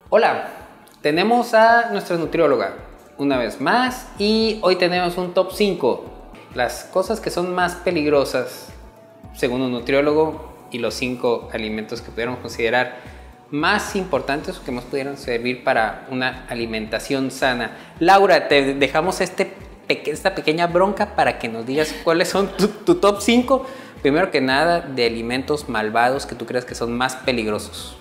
Hola, tenemos a nuestra nutrióloga una vez más y hoy tenemos un top 5. Las cosas que son más peligrosas según un nutriólogo y los 5 alimentos que pudiéramos considerar más importantes o que más pudieran servir para una alimentación sana. Laura, te dejamos esta pequeña bronca para que nos digas cuáles son tu top 5, primero que nada, de alimentos malvados que tú creas que son más peligrosos.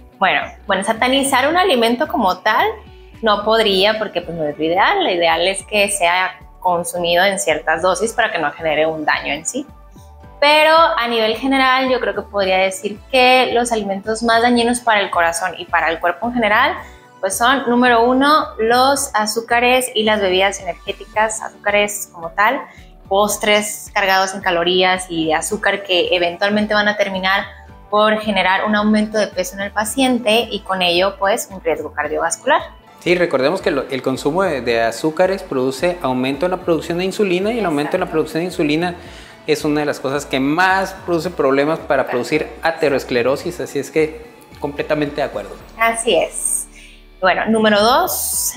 Bueno, satanizar un alimento como tal no podría, porque pues no es lo ideal. Lo ideal es que sea consumido en ciertas dosis para que no genere un daño en sí. Pero a nivel general yo creo que podría decir que los alimentos más dañinos para el corazón y para el cuerpo en general pues son, número 1, los azúcares y las bebidas energéticas, azúcares como tal, postres cargados en calorías y azúcar que eventualmente van a terminar por generar un aumento de peso en el paciente y con ello pues un riesgo cardiovascular. Sí, recordemos que el consumo de azúcares produce aumento en la producción de insulina y el aumento en la producción de insulina es una de las cosas que más produce problemas para producir aterosclerosis, así es que completamente de acuerdo. Así es. Bueno, número 2,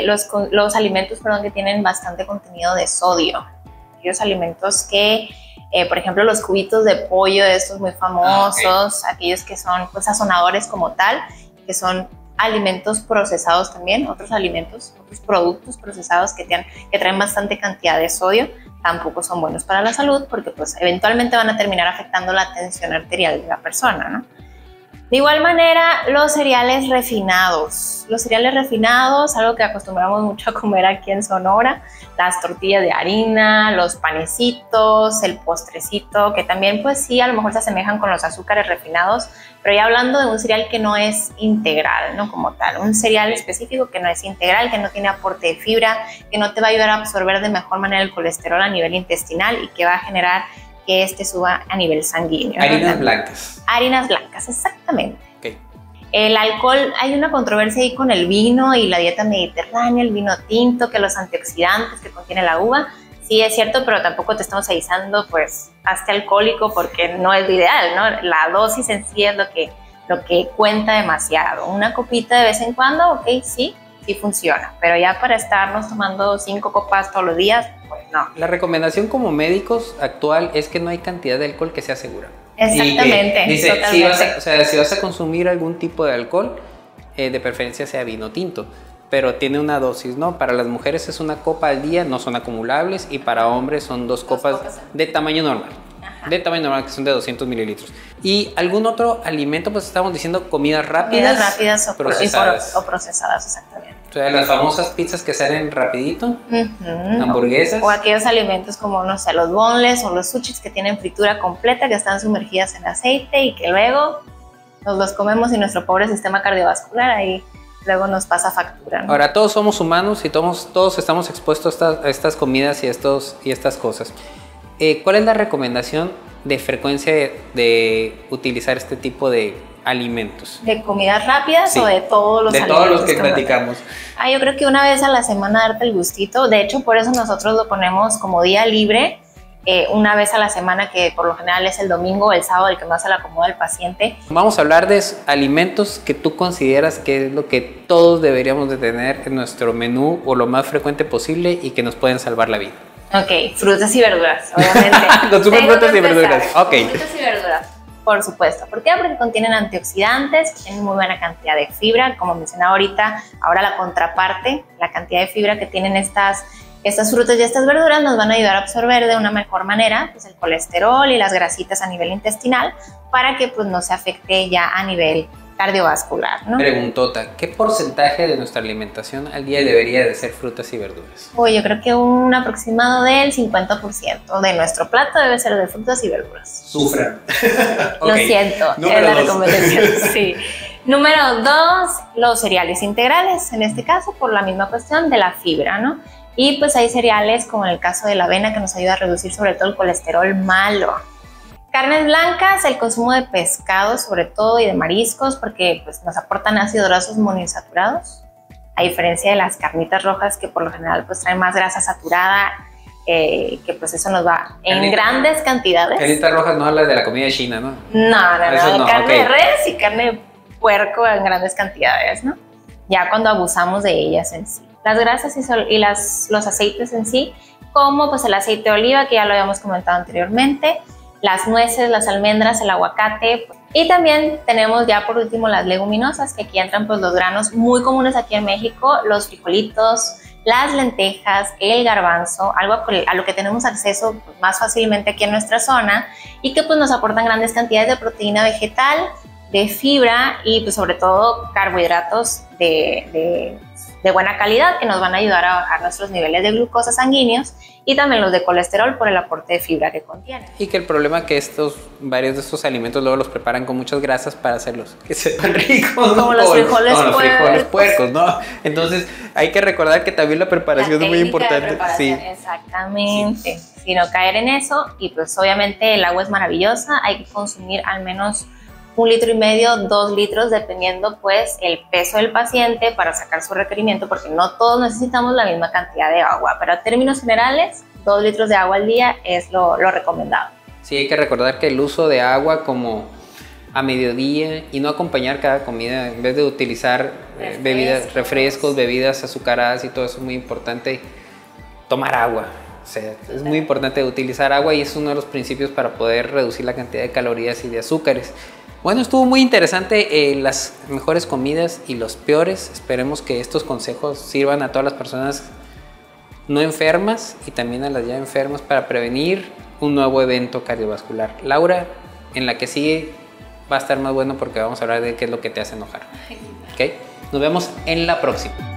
los alimentos que tienen bastante contenido de sodio. Aquellos alimentos que, por ejemplo, los cubitos de pollo, estos muy famosos, aquellos que son pues sazonadores como tal, que son alimentos procesados también, otros productos procesados que traen bastante cantidad de sodio, tampoco son buenos para la salud porque pues eventualmente van a terminar afectando la tensión arterial de la persona, ¿no? De igual manera, los cereales refinados. Los cereales refinados, algo que acostumbramos mucho a comer aquí en Sonora, las tortillas de harina, los panecitos, el postrecito, que también pues sí, a lo mejor se asemejan con los azúcares refinados, pero ya hablando de un cereal que no es integral, ¿no? Como tal, un cereal específico que no es integral, que no tiene aporte de fibra, que no te va a ayudar a absorber de mejor manera el colesterol a nivel intestinal y que va a generar que suba a nivel sanguíneo. Harinas blancas. Harinas blancas, exactamente. Okay. El alcohol, hay una controversia ahí con el vino y la dieta mediterránea, el vino tinto, que los antioxidantes que contiene la uva. Sí, es cierto, pero tampoco te estamos avisando, pues, hazte alcohólico porque no es lo ideal, ¿no? La dosis en sí es lo que cuenta demasiado. Una copita de vez en cuando, ok, sí funciona, pero ya para estarnos tomando 5 copas todos los días, pues no. La recomendación como médicos actual es que no hay cantidad de alcohol que sea segura. Exactamente. Dice, totalmente. si vas a consumir algún tipo de alcohol, de preferencia sea vino tinto, pero tiene una dosis, ¿no? Para las mujeres es una copa al día, no son acumulables, y para hombres son dos copas de tamaño normal. De tamaño normal, que son de 200 mililitros. ¿Y algún otro alimento? Pues estamos diciendo comidas rápidas. Comidas rápidas procesadas. O procesadas, exactamente. O sea, las famosas pizzas que salen rapidito, hamburguesas. O aquellos alimentos como, no sé, los boneless o los sushis que tienen fritura completa, que están sumergidas en aceite y que luego nos los comemos y nuestro pobre sistema cardiovascular ahí luego nos pasa factura, ¿no? Ahora, todos somos humanos y todos estamos expuestos a estas comidas y estas cosas. ¿Cuál es la recomendación de frecuencia de utilizar este tipo de alimentos? ¿De comidas rápidas o de todos los alimentos? De todos los que platicamos. Yo creo que una vez a la semana darte el gustito. De hecho, por eso nosotros lo ponemos como día libre, una vez a la semana, que por lo general es el domingo o el sábado, el que más se le acomoda al paciente. Vamos a hablar de alimentos que tú consideras que es lo que todos deberíamos de tener en nuestro menú o lo más frecuente posible y que nos pueden salvar la vida. Ok, frutas y verduras, obviamente. Consumen frutas y verduras. Ok. Frutas y verduras, por supuesto. ¿Por qué? Porque contienen antioxidantes, tienen muy buena cantidad de fibra, como mencionaba ahorita. Ahora la contraparte, la cantidad de fibra que tienen estas frutas y estas verduras nos van a ayudar a absorber de una mejor manera pues, el colesterol y las grasitas a nivel intestinal para que pues, no se afecte ya a nivel cardiovascular, ¿no? Preguntota, ¿qué porcentaje de nuestra alimentación al día debería de ser frutas y verduras? Yo creo que un aproximado del 50% de nuestro plato debe ser de frutas y verduras. Sufran. Lo siento, es la recomendación. Sí. Número 2, los cereales integrales, en este caso por la misma cuestión de la fibra, ¿no? Y pues hay cereales como en el caso de la avena que nos ayuda a reducir sobre todo el colesterol malo. Carnes blancas, el consumo de pescado sobre todo y de mariscos porque pues, nos aportan ácidos grasos monoinsaturados, a diferencia de las carnitas rojas que por lo general pues, traen más grasa saturada, que pues eso nos va en grandes cantidades. Carnitas rojas no habla de la comida china, ¿no? No, Eso no, carne de res y carne de puerco en grandes cantidades, ¿no? ya cuando abusamos de ellas en sí. Las grasas y los aceites en sí, como pues el aceite de oliva, que ya lo habíamos comentado anteriormente, las nueces, las almendras, el aguacate, y también tenemos ya por último las leguminosas, que aquí entran pues los granos muy comunes aquí en México, los frijolitos, las lentejas, el garbanzo, algo a lo que tenemos acceso pues, más fácilmente aquí en nuestra zona, y que pues nos aportan grandes cantidades de proteína vegetal, de fibra y pues sobre todo carbohidratos de buena calidad, que nos van a ayudar a bajar nuestros niveles de glucosa sanguíneos y también los de colesterol por el aporte de fibra que contienen. Y que el problema es que varios de estos alimentos luego los preparan con muchas grasas para hacerlos que sepan ricos. Como los frijoles puercos, ¿no? Entonces hay que recordar que también la preparación es muy importante. Sí. Exactamente. Sí. Si no caer en eso, y pues obviamente el agua es maravillosa, hay que consumir al menos 1,5 litros, 2 litros, dependiendo pues el peso del paciente para sacar su requerimiento, porque no todos necesitamos la misma cantidad de agua, pero a términos generales 2 litros de agua al día es lo recomendado. Sí, hay que recordar que el uso de agua como a mediodía y no acompañar cada comida, en vez de utilizar refrescos, bebidas azucaradas y todo eso, es muy importante tomar agua. O sea, es muy importante utilizar agua y es uno de los principios para poder reducir la cantidad de calorías y de azúcares. Bueno, estuvo muy interesante las mejores comidas y los peores. Esperemos que estos consejos sirvan a todas las personas no enfermas y también a las ya enfermas para prevenir un nuevo evento cardiovascular. Laura, en la que sigue va a estar más bueno porque vamos a hablar de qué es lo que te hace enojar. ¿Okay? Nos vemos en la próxima.